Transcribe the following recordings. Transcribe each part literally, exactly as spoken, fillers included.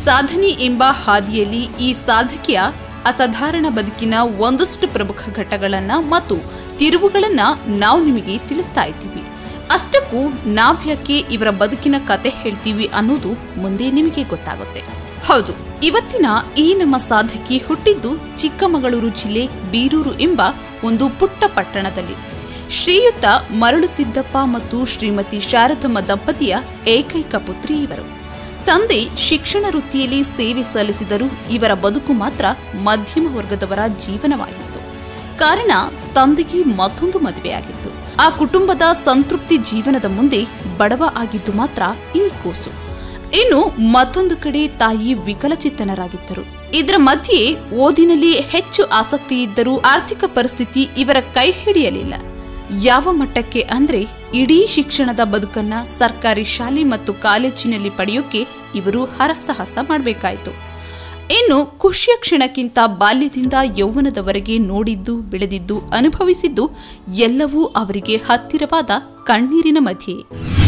ಸಾಧನೆ ಎಂಬ ಹಾದಿಯಲ್ಲಿ ಈ ಸಾಧಕಿಯ ಅಸಾಧಾರಣ ಬದುಕಿನ ಒಂದಷ್ಟು ಪ್ರಮುಖ ಘಟ್ಟಗಳನ್ನ ಮತ್ತು ತಿರುವುಗಳನ್ನ ನಾವು ನಿಮಗೆ ತಿಳಿಸ್ತಾ ಇದ್ದೀವಿ. ಅಷ್ಟಕ್ಕೂ ನಾವ್ಯಾಕೆ ಇವರ ಬದುಕಿನ ಕತೆ ಹೇಳ್ತೀವಿ ಅನ್ನೋದು ಮುಂದೆ ನಿಮಗೆ ಗೊತ್ತಾಗುತ್ತೆ. ಹೌದು, ಇವತ್ತಿನ ಈ ನಮ್ಮ ಸಾಧಕಿ ಹುಟ್ಟಿದ್ದು ಚಿಕ್ಕಮಗಳೂರು ಜಿಲ್ಲೆ ಬೀರೂರು ಎಂಬ ಒಂದು ಪುಟ್ಟ ಪಟ್ಟಣದಲ್ಲಿ. ಶ್ರೀಯುತ ಮರಳು ಸಿದ್ದಪ್ಪ ಮತ್ತು ಶ್ರೀಮತಿ ಶಾರದಮ್ಮ ದಂಪತಿಯ ಏಕೈಕ ಪುತ್ರಿ ಇವರು. ತಂದೆ ಶಿಕ್ಷಣ ವೃತ್ತಿಯಲ್ಲಿ ಸೇವೆ ಸಲ್ಲಿಸಿದರೂ ಇವರ ಬದುಕು ಮಾತ್ರ ಮಧ್ಯಮ ವರ್ಗದವರ ಜೀವನವಾಗಿತ್ತು. ಕಾರಣ ತಂದೆಗೆ ಮತ್ತೊಂದು ಮದುವೆಯಾಗಿತ್ತು. ಆ ಕುಟುಂಬದ ಸಂತೃಪ್ತಿ ಜೀವನದ ಮುಂದೆ ಬಡವ ಆಗಿದ್ದು ಮಾತ್ರ ಈ ಕೂಸು. ಇನ್ನು ಮತ್ತೊಂದು ಕಡೆ ತಾಯಿ ವಿಕಲಚೇತನರಾಗಿದ್ದರು. ಇದರ ಮಧ್ಯೆ ಓದಿನಲ್ಲಿ ಹೆಚ್ಚು ಆಸಕ್ತಿ ಇದ್ದರೂ ಆರ್ಥಿಕ ಪರಿಸ್ಥಿತಿ ಇವರ ಕೈ ಹಿಡಿಯಲಿಲ್ಲ. ಯಾವ ಮಟ್ಟಕ್ಕೆ ಅಂದ್ರೆ ಇಡೀ ಶಿಕ್ಷಣದ ಬದುಕನ್ನ ಸರ್ಕಾರಿ ಶಾಲೆ ಮತ್ತು ಕಾಲೇಜಿನಲ್ಲಿ ಪಡೆಯೋಕೆ ಇವರು ಹರಸಾಹಸ ಮಾಡಬೇಕಾಯಿತು. ಇನ್ನು ಖುಷಿಯ ಕ್ಷಣಕ್ಕಿಂತ ಬಾಲ್ಯದಿಂದ ಯೌವನದವರೆಗೆ ನೋಡಿದ್ದು, ಬೆಳೆದಿದ್ದು, ಅನುಭವಿಸಿದ್ದು ಎಲ್ಲವೂ ಅವರಿಗೆ ಹತ್ತಿರವಾದ ಕಣ್ಣೀರಿನ ಮಧ್ಯೆ.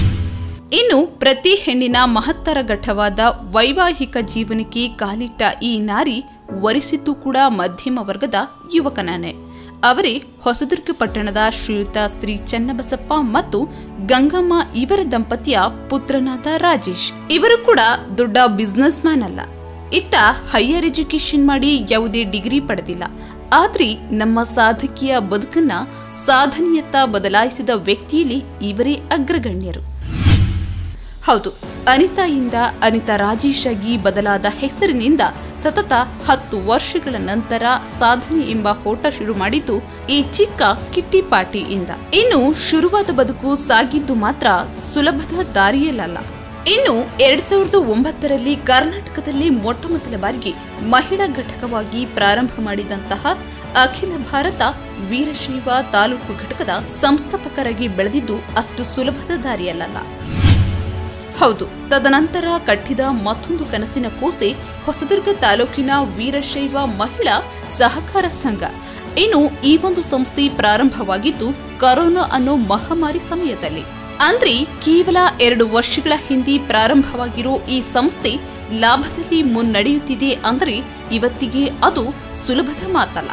ಇನ್ನು ಪ್ರತಿ ಹೆಣ್ಣಿನ ಮಹತ್ತರ ಘಟ್ಟವಾದ ವೈವಾಹಿಕ ಜೀವನಕ್ಕೆ ಕಾಲಿಟ್ಟ ಈ ನಾರಿ ವರಿಸಿದ್ದು ಕೂಡ ಮಧ್ಯಮ ವರ್ಗದ ಯುವಕನೇ. ಅವರೇ ಹೊಸದುರ್ಗ ಪಟ್ಟಣದ ಶ್ರೀಯುತ ಶ್ರೀ ಚನ್ನಬಸಪ್ಪ ಮತ್ತು ಗಂಗಮ್ಮ ಇವರ ದಂಪತಿಯ ಪುತ್ರನಾದ ರಾಜೇಶ್. ಇವರು ಕೂಡ ದೊಡ್ಡ ಬಿಸಿನೆಸ್ ಮ್ಯಾನ್ ಅಲ್ಲ. ಇತ್ತ ಹೈಯರ್ ಎಜುಕೇಶನ್ ಮಾಡಿ ಯಾವುದೇ ಡಿಗ್ರಿ ಪಡೆದಿಲ್ಲ. ಆದ್ರೆ ನಮ್ಮ ಸಾಧಕಿಯ ಬದುಕನ್ನ ಸಾಧನೆಯತ್ತ ಬದಲಾಯಿಸಿದ ವ್ಯಕ್ತಿಯಲ್ಲಿ ಇವರೇ ಅಗ್ರಗಣ್ಯರು. ಹೌದು, ಅನಿತಾಯಿಂದ ಅನಿತಾ ರಾಜೇಶ್ ಆಗಿ ಬದಲಾದ ಹೆಸರಿನಿಂದ ಸತತ ಹತ್ತು ವರ್ಷಗಳ ನಂತರ ಸಾಧನೆ ಎಂಬ ಓಟ ಶುರು ಮಾಡಿದ್ದು ಈ ಚಿಕ್ಕ ಕಿಟ್ಟಿ ಪಾರ್ಟಿಯಿಂದ. ಇನ್ನು ಶುರುವಾದ ಬದುಕು ಸಾಗಿದ್ದು ಮಾತ್ರ ಸುಲಭದ ದಾರಿಯಲ್ಲ. ಇನ್ನು ಎರಡ್ ಸಾವಿರದ ಒಂಬತ್ತರಲ್ಲಿ ಕರ್ನಾಟಕದಲ್ಲಿ ಮೊಟ್ಟ ಮೊದಲ ಬಾರಿಗೆ ಮಹಿಳಾ ಘಟಕವಾಗಿ ಪ್ರಾರಂಭ ಮಾಡಿದಂತಹ ಅಖಿಲ ಭಾರತ ವೀರಶೈವ ತಾಲೂಕು ಘಟಕದ ಸಂಸ್ಥಾಪಕರಾಗಿ ಬೆಳೆದಿದ್ದು ಅಷ್ಟು ಸುಲಭದ ದಾರಿಯಲ್ಲ. ಹೌದು, ತದನಂತರ ಕಟ್ಟಿದ ಮತ್ತೊಂದು ಕನಸಿನ ಕೂಸೆ ಹೊಸದುರ್ಗ ತಾಲೂಕಿನ ವೀರಶೈವ ಮಹಿಳಾ ಸಹಕಾರ ಸಂಘ. ಇನ್ನು ಈ ಒಂದು ಸಂಸ್ಥೆ ಪ್ರಾರಂಭವಾಗಿದ್ದು ಕೊರೋನಾ ಅನ್ನೋ ಮಹಾಮಾರಿ ಸಮಯದಲ್ಲಿ. ಅಂದ್ರೆ ಕೇವಲ ಎರಡು ವರ್ಷಗಳ ಹಿಂದೆ ಪ್ರಾರಂಭವಾಗಿರೋ ಈ ಸಂಸ್ಥೆ ಲಾಭದಲ್ಲಿ ಮುನ್ನಡೆಯುತ್ತಿದೆ ಅಂದ್ರೆ ಇವತ್ತಿಗೆ ಅದು ಸುಲಭದ ಮಾತಲ್ಲ.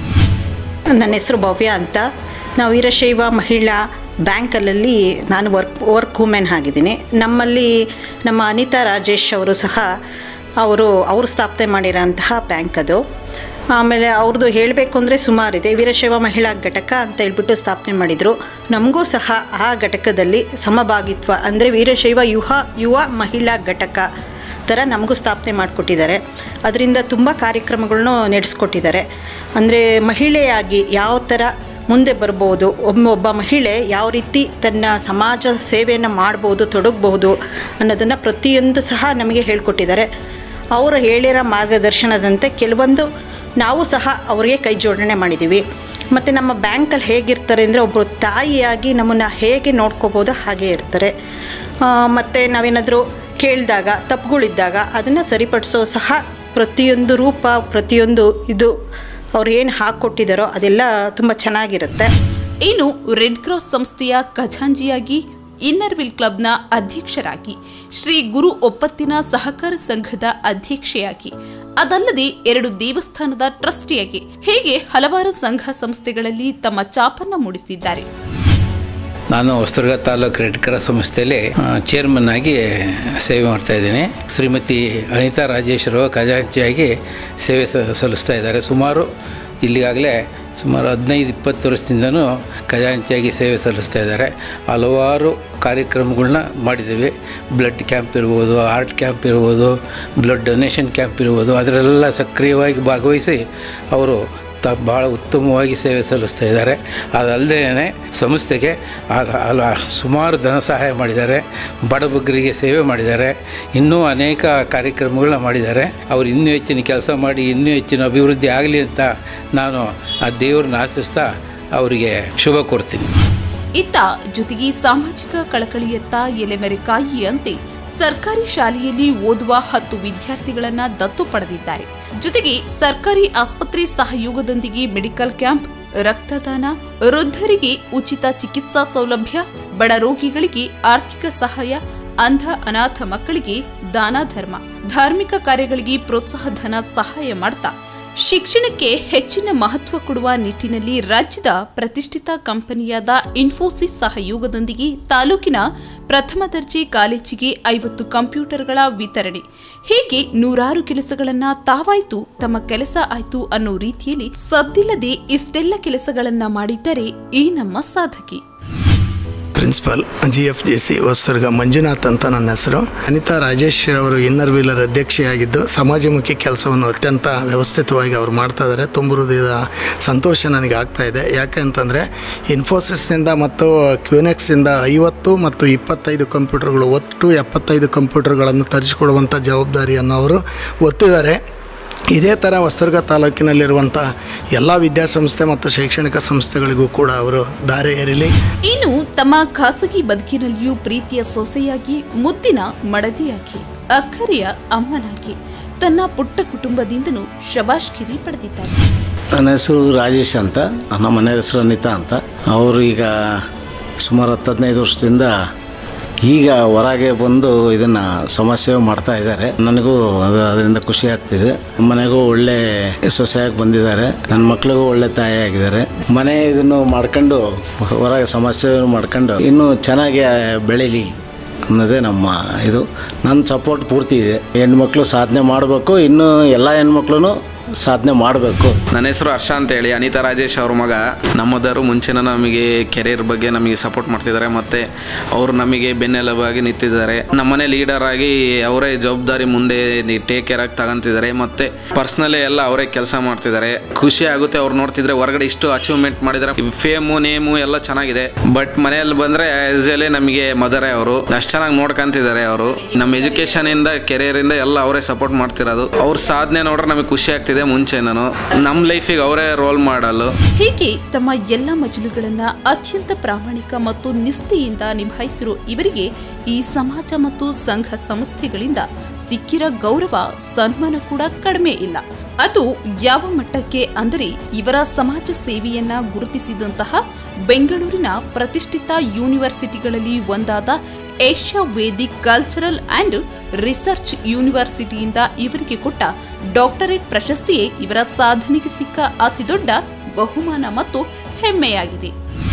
ನನ್ನ ಹೆಸರು ಭವ್ಯ ಅಂತ. ನಾವು ವೀರಶೈವ ಮಹಿಳಾ ಬ್ಯಾಂಕಲ್ಲಿ ನಾನು ವರ್ಕ್ ವರ್ಕ್ ವುಮೆನ್ ಆಗಿದ್ದೀನಿ. ನಮ್ಮಲ್ಲಿ ನಮ್ಮ ಅನಿತಾ ರಾಜೇಶ್ ಅವರು ಸಹ ಅವರು ಅವರು ಸ್ಥಾಪನೆ ಮಾಡಿರೋಂತಹ ಬ್ಯಾಂಕ್ ಅದು. ಆಮೇಲೆ ಅವ್ರದ್ದು ಹೇಳಬೇಕು ಅಂದರೆ ಸುಮಾರಿದೆ. ವೀರಶೈವ ಮಹಿಳಾ ಘಟಕ ಅಂತ ಹೇಳ್ಬಿಟ್ಟು ಸ್ಥಾಪನೆ ಮಾಡಿದರು. ನಮಗೂ ಸಹ ಆ ಘಟಕದಲ್ಲಿ ಸಮಭಾಗಿತ್ವ ಅಂದರೆ ವೀರಶೈವ ಯುವ ಯುವ ಮಹಿಳಾ ಘಟಕ ಥರ ನಮಗೂ ಸ್ಥಾಪನೆ ಮಾಡಿಕೊಟ್ಟಿದ್ದಾರೆ. ಅದರಿಂದ ತುಂಬ ಕಾರ್ಯಕ್ರಮಗಳನ್ನೂ ನಡೆಸ್ಕೊಟ್ಟಿದ್ದಾರೆ. ಅಂದರೆ ಮಹಿಳೆಯಾಗಿ ಯಾವ ಥರ ಮುಂದೆ ಬರ್ಬೋದು, ಒಬ್ಬ ಒಬ್ಬ ಮಹಿಳೆ ಯಾವ ರೀತಿ ತನ್ನ ಸಮಾಜ ಸೇವೆಯನ್ನು ಮಾಡ್ಬೋದು, ತೊಡಗಬಹುದು ಅನ್ನೋದನ್ನು ಪ್ರತಿಯೊಂದು ಸಹ ನಮಗೆ ಹೇಳ್ಕೊಟ್ಟಿದ್ದಾರೆ. ಅವರು ಹೇಳಿರೋ ಮಾರ್ಗದರ್ಶನದಂತೆ ಕೆಲವೊಂದು ನಾವು ಸಹ ಅವರಿಗೆ ಕೈ ಜೋಡಣೆ ಮಾಡಿದ್ದೀವಿ. ಮತ್ತು ನಮ್ಮ ಬ್ಯಾಂಕಲ್ಲಿ ಹೇಗಿರ್ತಾರೆ ಅಂದರೆ ಒಬ್ಬರು ತಾಯಿಯಾಗಿ ನಮ್ಮನ್ನು ಹೇಗೆ ನೋಡ್ಕೋಬೋದು ಹಾಗೇ ಇರ್ತಾರೆ. ಮತ್ತು ನಾವೇನಾದರೂ ಕೇಳಿದಾಗ ತಪ್ಪುಗಳಿದ್ದಾಗ ಅದನ್ನು ಸರಿಪಡಿಸೋ ಸಹ ಪ್ರತಿಯೊಂದು ರೂಪ, ಪ್ರತಿಯೊಂದು ಇದು ಅವ್ರು ಏನು ಹಾಕ್ಕೊಟ್ಟಿದ್ದಾರೋ ಅದೆಲ್ಲ ತುಂಬ ಚೆನ್ನಾಗಿರುತ್ತೆ. ಇನ್ನು ರೆಡ್ ಕ್ರಾಸ್ ಸಂಸ್ಥೆಯ ಖಜಾಂಜಿಯಾಗಿ, ಇನ್ನರ್ವಿಲ್ ಕ್ಲಬ್ನ ಅಧ್ಯಕ್ಷರಾಗಿ, ಶ್ರೀ ಗುರು ಒಪ್ಪತ್ತಿನ ಸಹಕಾರ ಸಂಘದ ಅಧ್ಯಕ್ಷೆಯಾಗಿ, ಅದಲ್ಲದೆ ಎರಡು ದೇವಸ್ಥಾನದ ಟ್ರಸ್ಟಿಯಾಗಿ ಹೀಗೆ ಹಲವಾರು ಸಂಘ ಸಂಸ್ಥೆಗಳಲ್ಲಿ ತಮ್ಮ ಚಾಪನ್ನ ಮೂಡಿಸಿದ್ದಾರೆ. ನಾನು ಹೊಸದುರ್ಗ ತಾಲೂಕು ರೆಡ್ ಕ್ರಾಸ್ ಸಂಸ್ಥೆಯಲ್ಲಿ ಚೇರ್ಮನ್ ಆಗಿ ಸೇವೆ ಮಾಡ್ತಾ ಇದ್ದೀನಿ. ಶ್ರೀಮತಿ ಅನಿತಾ ರಾಜೇಶ್ವರು ಖಜಾಂಚಿಯಾಗಿ ಸೇವೆ ಸಲ್ಲಿಸ್ತಾ ಇದ್ದಾರೆ. ಸುಮಾರು ಇಲ್ಲಿಗಾಗಲೇ ಸುಮಾರು ಹದಿನೈದು ಇಪ್ಪತ್ತು ವರ್ಷದಿಂದನೂ ಖಜಾಂಚಿಯಾಗಿ ಸೇವೆ ಸಲ್ಲಿಸ್ತಾ ಇದ್ದಾರೆ. ಹಲವಾರು ಕಾರ್ಯಕ್ರಮಗಳನ್ನ ಮಾಡಿದ್ದೀವಿ. ಬ್ಲಡ್ ಕ್ಯಾಂಪ್ ಇರ್ಬೋದು, ಆರ್ಟ್ ಕ್ಯಾಂಪ್ ಇರ್ಬೋದು, ಬ್ಲಡ್ ಡೊನೇಷನ್ ಕ್ಯಾಂಪ್ ಇರ್ಬೋದು, ಅದರೆಲ್ಲ ಸಕ್ರಿಯವಾಗಿ ಭಾಗವಹಿಸಿ ಅವರು ತ ಭಾಳ ಉತ್ತಮವಾಗಿ ಸೇವೆ ಸಲ್ಲಿಸ್ತಾ ಇದ್ದಾರೆ. ಅದಲ್ಲದೆ ಸಂಸ್ಥೆಗೆ ಸುಮಾರು ಧನ ಸಹಾಯ ಮಾಡಿದ್ದಾರೆ, ಬಡಬಗ್ಗರಿಗೆ ಸೇವೆ ಮಾಡಿದ್ದಾರೆ, ಇನ್ನೂ ಅನೇಕ ಕಾರ್ಯಕ್ರಮಗಳನ್ನ ಮಾಡಿದ್ದಾರೆ. ಅವರು ಇನ್ನೂ ಹೆಚ್ಚಿನ ಕೆಲಸ ಮಾಡಿ ಇನ್ನೂ ಹೆಚ್ಚಿನ ಅಭಿವೃದ್ಧಿ ಆಗಲಿ ಅಂತ ನಾನು ಆ ದೇವ್ರನ್ನ ಆಶಿಸ್ತಾ ಅವರಿಗೆ ಶುಭ ಕೋರ್ತೀನಿ. ಇತ್ತ ಜೊತೆಗೆ ಸಾಮಾಜಿಕ ಕಳಕಳಿಯತ್ತ ಎಲೆಮೆರೆಕಾಯಿಯಂತೆ ಸರ್ಕಾರಿ ಶಾಲೆಯಲ್ಲಿ ಓದುವ ಹತ್ತು ವಿದ್ಯಾರ್ಥಿಗಳನ್ನ ದತ್ತು ಪಡೆದಿದ್ದಾರೆ. ಜೊತೆಗೆ ಸರ್ಕಾರಿ ಆಸ್ಪತ್ರೆ ಸಹಯೋಗದೊಂದಿಗೆ ಮೆಡಿಕಲ್ ಕ್ಯಾಂಪ್, ರಕ್ತದಾನ, ವೃದ್ಧರಿಗೆ ಉಚಿತ ಚಿಕಿತ್ಸಾ ಸೌಲಭ್ಯ, ಬಡ ರೋಗಿಗಳಿಗೆ ಆರ್ಥಿಕ ಸಹಾಯ, ಅಂಧ ಅನಾಥ ಮಕ್ಕಳಿಗೆ ದಾನ ಧರ್ಮ ಧಾರ್ಮಿಕ ಕಾರ್ಯಗಳಿಗೆ ಪ್ರೋತ್ಸಾಹ ಧನ ಸಹಾಯ ಮಾಡ್ತಾ ಶಿಕ್ಷಣಕ್ಕೆ ಹೆಚ್ಚಿನ ಮಹತ್ವ ಕೊಡುವ ನಿಟ್ಟಿನಲ್ಲಿ ರಾಜ್ಯದ ಪ್ರತಿಷ್ಠಿತ ಕಂಪನಿಯಾದ ಇನ್ಫೋಸಿಸ್ ಸಹಯೋಗದೊಂದಿಗೆ ತಾಲೂಕಿನ ಪ್ರಥಮ ದರ್ಜೆ ಕಾಲೇಜಿಗೆ ಐವತ್ತು ಕಂಪ್ಯೂಟರ್ಗಳ ವಿತರಣೆ ಹೀಗೆ ನೂರಾರು ಕೆಲಸಗಳನ್ನ ತಾವಾಯ್ತು ತಮ್ಮ ಕೆಲಸ ಆಯ್ತು ಅನ್ನೋ ರೀತಿಯಲ್ಲಿ ಸದ್ದಿಲ್ಲದೆ ಇಷ್ಟೆಲ್ಲ ಕೆಲಸಗಳನ್ನ ಮಾಡಿದ್ದರೆ ಈ ನಮ್ಮ ಸಾಧಕಿ. Principal G F D C Hosadurga Manjunath ಅಂತ ನನ್ನ ಹೆಸರು. ಅನಿತಾ ರಾಜೇಶ್ ಅವರು ಇನ್ನರ್ ವೀಲರ್ ಅಧ್ಯಕ್ಷೆಯಾಗಿದ್ದು ಸಮಾಜಮುಖಿ ಕೆಲಸವನ್ನು ಅತ್ಯಂತ ವ್ಯವಸ್ಥಿತವಾಗಿ ಅವರು ಮಾಡ್ತಾ ಇದ್ದಾರೆ. ತುಂಬ ಹೃದಯದ ಸಂತೋಷ ನನಗೆ ಆಗ್ತಾ ಇದೆ. ಯಾಕೆ ಅಂತಂದರೆ ಇನ್ಫೋಸಿಸ್ನಿಂದ ಮತ್ತು ಕ್ಯೂನೆಕ್ಸಿಂದ ಐವತ್ತು ಮತ್ತು ಇಪ್ಪತ್ತೈದು ಕಂಪ್ಯೂಟರ್ಗಳು ಒಟ್ಟು ಎಪ್ಪತ್ತೈದು ಕಂಪ್ಯೂಟರ್ಗಳನ್ನು ತರಿಸಿಕೊಡುವಂಥ ಜವಾಬ್ದಾರಿಯನ್ನು ಅವರು ಒತ್ತಿದ್ದಾರೆ. ಇದೇ ಥರ ಹೊಸದುರ್ಗ ತಾಲೂಕಿನಲ್ಲಿರುವಂಥ ಎಲ್ಲ ವಿದ್ಯಾಸಂಸ್ಥೆ ಮತ್ತು ಶೈಕ್ಷಣಿಕ ಸಂಸ್ಥೆಗಳಿಗೂ ಕೂಡ ಅವರು ದಾರಿ ಏರಲಿ. ಇನ್ನು ತಮ್ಮ ಖಾಸಗಿ ಬದುಕಿನಲ್ಲಿಯೂ ಪ್ರೀತಿಯ ಸೊಸೆಯಾಗಿ ಮುದ್ದಿನ ಮಡದಿಯಾಗಿ ಅಕ್ಕರೆಯ ಅಮ್ಮನಾಗಿ ತನ್ನ ಪುಟ್ಟ ಕುಟುಂಬದಿಂದನೂ ಶಬಾಷ್ಗಿರಿ ಪಡೆದಿದ್ದಾರೆ. ನನ್ನ ಹೆಸರು ರಾಜೇಶ್ ಅಂತ, ನಮ್ಮ ಮನೆ ಹೆಸರು ಅನಿತಾ ಅಂತ. ಅವರು ಈಗ ಸುಮಾರು ಹತ್ತು ಹದಿನೈದು ವರ್ಷದಿಂದ ಈಗ ಹೊರಗೆ ಬಂದು ಇದನ್ನು ಸಮಾಜ ಸೇವೆ ಮಾಡ್ತಾ ಇದ್ದಾರೆ. ನನಗೂ ಅದು ಅದರಿಂದ ಖುಷಿ ಆಗ್ತಿದೆ. ಮನೆಗೂ ಒಳ್ಳೆ ಸೊಸೆಯಾಗಿ ಬಂದಿದ್ದಾರೆ. ನನ್ನ ಮಕ್ಕಳಿಗೂ ಒಳ್ಳೆ ತಾಯಿ ಆಗಿದ್ದಾರೆ. ಮನೆ ಇದನ್ನು ಮಾಡ್ಕೊಂಡು ಹೊರಗೆ ಸಮಾಜ ಸೇವೆ ಮಾಡ್ಕೊಂಡು ಇನ್ನೂ ಚೆನ್ನಾಗಿ ಬೆಳೀಲಿ ಅನ್ನೋದೇ ನಮ್ಮ ಇದು. ನನ್ನ ಸಪೋರ್ಟ್ ಪೂರ್ತಿ ಇದೆ. ಹೆಣ್ಮಕ್ಳು ಸಾಧನೆ ಮಾಡಬೇಕು, ಇನ್ನೂ ಎಲ್ಲ ಹೆಣ್ಮಕ್ಳು ಸಾಧನೆ ಮಾಡಬೇಕು. ನನ್ನ ಹೆಸರು ಹರ್ಷ ಅಂತ ಹೇಳಿ, ಅನಿತಾ ರಾಜೇಶ್ ಅವ್ರ ಮಗ. ನಮ್ಮದರು ಮುಂಚೆನ ನಮಗೆ ಕೆರಿಯರ್ ಬಗ್ಗೆ ನಮಗೆ ಸಪೋರ್ಟ್ ಮಾಡ್ತಿದ್ದಾರೆ ಮತ್ತು ಅವರು ನಮಗೆ ಬೆನ್ನೆಲುಬಾಗಿ ನಿಂತಿದ್ದಾರೆ. ನಮ್ಮನೆ ಲೀಡರ್ ಆಗಿ ಅವರೇ ಜವಾಬ್ದಾರಿ ಮುಂದೆ ಟೇಕ್ ಕೇರ್ ಆಗಿ ತಗೊಂತಿದ್ದಾರೆ ಮತ್ತು ಪರ್ಸ್ನಲಿ ಎಲ್ಲ ಅವರೇ ಕೆಲಸ ಮಾಡ್ತಿದ್ದಾರೆ. ಖುಷಿ ಆಗುತ್ತೆ ಅವ್ರು ನೋಡ್ತಿದ್ರೆ. ಹೊರಗಡೆ ಇಷ್ಟು ಅಚೀವ್ಮೆಂಟ್ ಮಾಡಿದ್ದಾರೆ, ಫೇಮು ನೇಮು ಎಲ್ಲ ಚೆನ್ನಾಗಿದೆ. ಬಟ್ ಮನೆಯಲ್ಲಿ ಬಂದರೆ ಆ್ಯಸ್ ನಮಗೆ ಮದರೇ ಅವರು ಅಷ್ಟು ಚೆನ್ನಾಗಿ ನೋಡ್ಕೊಂತಿದ್ದಾರೆ. ಅವರು ನಮ್ಮ ಎಜುಕೇಷನಿಂದ ಕೆರಿಯರಿಂದ ಎಲ್ಲ ಅವರೇ ಸಪೋರ್ಟ್ ಮಾಡ್ತಿರೋದು. ಅವ್ರ ಸಾಧನೆ ನೋಡ್ರೆ ನಮಗೆ ಖುಷಿ ಆಗ್ತಿದೆ. ಮುಂಚೆ ನಾನು ನಮ್ಮ ಲೈಫಿಗೆ ಅವರೇ ರೋಲ್ ಮಾಡಲು. ಹೀಗೆ ತಮ್ಮ ಎಲ್ಲ ಮಜಲುಗಳನ್ನ ಅತ್ಯಂತ ಪ್ರಾಮಾಣಿಕ ಮತ್ತು ನಿಷ್ಠೆಯಿಂದ ನಿಭಾಯಿಸಿರೋ ಇವರಿಗೆ ಈ ಸಮಾಜ ಮತ್ತು ಸಂಘ ಸಂಸ್ಥೆಗಳಿಂದ ಸಿಕ್ಕಿರೋ ಗೌರವ ಸನ್ಮಾನ ಕೂಡ ಕಡಿಮೆ ಇಲ್ಲ. ಅದು ಯಾವ ಮಟ್ಟಕ್ಕೆ ಅಂದರೆ ಇವರ ಸಮಾಜ ಸೇವೆಯನ್ನ ಗುರುತಿಸಿದಂತಹ ಬೆಂಗಳೂರಿನ ಪ್ರತಿಷ್ಠಿತ ಯೂನಿವರ್ಸಿಟಿಗಳಲ್ಲಿ ಒಂದಾದ Asia vedic cultural and research ಯೂನಿವರ್ಸಿಟಿಯಿಂದ ಇವರಿಗೆ ಕೊಟ್ಟ ಡಾಕ್ಟರೇಟ್ ಪ್ರಶಸ್ತಿಯೇ ಇವರ ಸಾಧನೆಗೆ ಸಿಕ್ಕ ಅತಿದೊಡ್ಡ ಬಹುಮಾನ ಮತ್ತು ಹೆಮ್ಮೆಯಾಗಿದೆ.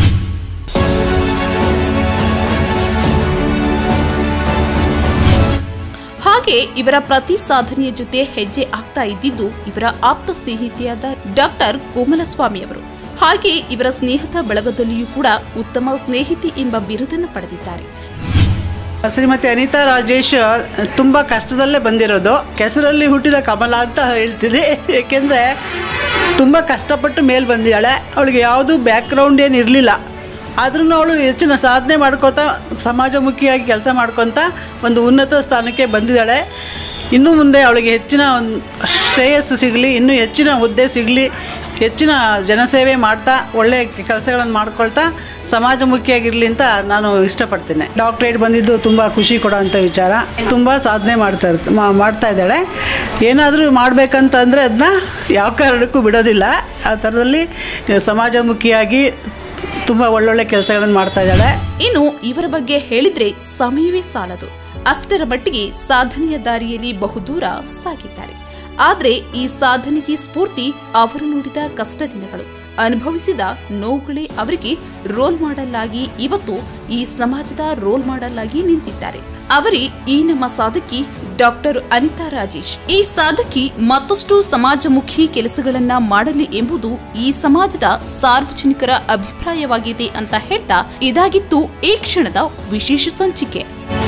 ಹಾಗೆ ಇವರ ಪ್ರತಿ ಸಾಧನೆಯ ಜೊತೆ ಹೆಜ್ಜೆ ಆಗ್ತಾ ಇದ್ದಿದ್ದು ಇವರ ಆಪ್ತ ಸ್ನೇಹಿತೆಯಾದ ಡಾಕ್ಟರ್ ಕೋಮಲಸ್ವಾಮಿ ಅವರು. ಹಾಗೆ ಇವರ ಸ್ನೇಹದ ಬಳಗದಲ್ಲಿಯೂ ಕೂಡ ಉತ್ತಮ ಸ್ನೇಹಿತೆ ಎಂಬ ಬಿರುದನ್ನು ಪಡೆದಿದ್ದಾರೆ. ಶ್ರೀಮತಿ ಅನಿತಾ ರಾಜೇಶ್ ತುಂಬ ಕಷ್ಟದಲ್ಲೇ ಬಂದಿರೋದು. ಕೆಸರಲ್ಲಿ ಹುಟ್ಟಿದ ಕಮಲ ಅಂತ ಹೇಳ್ತೀನಿ. ಏಕೆಂದರೆ ತುಂಬ ಕಷ್ಟಪಟ್ಟು ಮೇಲೆ ಬಂದಿದ್ದಾಳೆ. ಅವಳಿಗೆ ಯಾವುದೂ ಬ್ಯಾಕ್ಗ್ರೌಂಡ್ ಏನು ಇರಲಿಲ್ಲ. ಆದ್ರೂ ಅವಳು ಹೆಚ್ಚಿನ ಸಾಧನೆ ಮಾಡ್ಕೋತಾ ಸಮಾಜಮುಖಿಯಾಗಿ ಕೆಲಸ ಮಾಡ್ಕೊತ ಒಂದು ಉನ್ನತ ಸ್ಥಾನಕ್ಕೆ ಬಂದಿದ್ದಾಳೆ. ಇನ್ನು ಮುಂದೆ ಅವಳಿಗೆ ಹೆಚ್ಚಿನ ಒಂದು ಶ್ರೇಯಸ್ಸು ಸಿಗಲಿ, ಇನ್ನೂ ಹೆಚ್ಚಿನ ಹುದ್ದೆ ಸಿಗಲಿ, ಹೆಚ್ಚಿನ ಜನಸೇವೆ ಮಾಡ್ತಾ ಒಳ್ಳೆ ಕೆಲಸಗಳನ್ನು ಮಾಡ್ಕೊಳ್ತಾ ಸಮಾಜಮುಖಿಯಾಗಿರಲಿ ಅಂತ ನಾನು ಇಷ್ಟಪಡ್ತೇನೆ. ಡಾಕ್ಟ್ರೇಟ್ ಬಂದಿದ್ದು ತುಂಬ ಖುಷಿ ಕೊಡೋಂಥ ವಿಚಾರ. ತುಂಬ ಸಾಧನೆ ಮಾಡ್ತಾ ಇರ್ತ ಮಾಡ್ತಾ ಇದ್ದಾಳೆ. ಏನಾದರೂ ಮಾಡಬೇಕಂತಂದರೆ ಅದನ್ನ ಯಾವ ಕಾರಣಕ್ಕೂ ಬಿಡೋದಿಲ್ಲ. ಆ ಥರದಲ್ಲಿ ಸಮಾಜಮುಖಿಯಾಗಿ ತುಂಬ ಒಳ್ಳೊಳ್ಳೆ ಕೆಲಸಗಳನ್ನು ಮಾಡ್ತಾ ಇದ್ದಾಳೆ. ಇನ್ನು ಇವರ ಬಗ್ಗೆ ಹೇಳಿದ್ರೆ ಸಮಯವೇ ಸಾಲದು. ಅಷ್ಟರ ಮಟ್ಟಿಗೆ ಸಾಧನೆಯ ದಾರಿಯಲ್ಲಿ ಬಹುದೂರ ಸಾಗಿದ್ದಾರೆ. ಆದರೆ ಈ ಸಾಧನೆಗೆ ಸ್ಫೂರ್ತಿ ಅವರು ನೋಡಿದ ಕಷ್ಟ ದಿನಗಳು, ಅನುಭವಿಸಿದ ನೋವುಗಳೇ ಅವರಿಗೆ ರೋಲ್ ಮಾಡೆಲ್ ಆಗಿ ಇವತ್ತು ಈ ಸಮಾಜದ ರೋಲ್ ಮಾಡೆಲ್ ಆಗಿ ನಿಂತಿದ್ದಾರೆ. ಅವರೇ ಈ ನಮ್ಮ ಸಾಧಕಿ ಡಾಕ್ಟರ್ ಅನಿತಾ ರಾಜೇಶ್. ಈ ಸಾಧಕಿ ಮತ್ತಷ್ಟು ಸಮಾಜಮುಖಿ ಕೆಲಸಗಳನ್ನ ಮಾಡಲಿ ಎಂಬುದು ಈ ಸಮಾಜದ ಸಾರ್ವಜನಿಕರ ಅಭಿಪ್ರಾಯವಾಗಿದೆ ಅಂತ ಹೇಳ್ತಾ ಇದಾಗಿತ್ತು ಈ ಕ್ಷಣದ ವಿಶೇಷ ಸಂಚಿಕೆ.